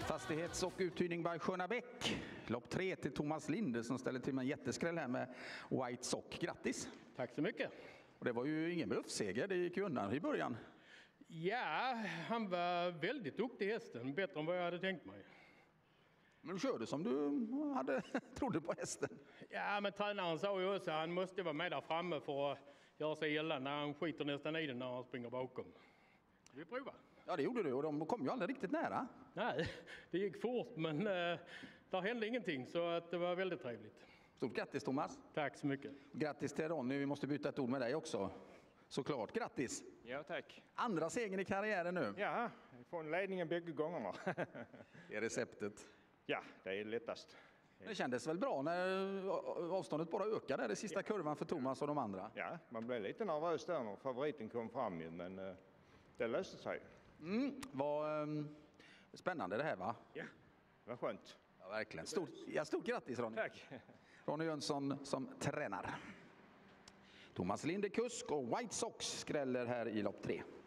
Fastighets- och uthyrning by Sköna Bäck. Lopp 3 till Thomas Linde som ställer till med en jätteskräll här med White Sock. Grattis! Tack så mycket. Och det var ju ingen bluffseger, det gick ju undan i början. Ja, han var väldigt duktig hästen. Bättre än vad jag hade tänkt mig. Men du körde som du trodde på hästen. Ja, men tränaren sa ju också att han måste vara med där framme för att göra sig gällande. Han skiter nästan i den när han springer bakom. Vi provar. Ja, det gjorde du och de kom ju aldrig riktigt nära. Nej, det gick fort men där hände ingenting så att det var väldigt trevligt. Stort grattis Thomas. Tack så mycket. Grattis till Ronny, vi måste byta ett ord med dig också. Såklart, grattis. Ja, tack. Andra segern i karriären nu. Ja, från ledningen bägge gångerna. Det är receptet. Ja, det är lättast. Det kändes väl bra när avståndet bara ökade i sista kurvan för Thomas och de andra? Ja, man blev lite nervös där när favoriten kom fram ju, men det löste sig. Vad spännande det här va? Ja, vad skönt. Ja, verkligen. Stort grattis Ronny. Tack. Ronny Jönsson som tränar. Thomas Linde kusk och White Sox skräller här i lopp 3.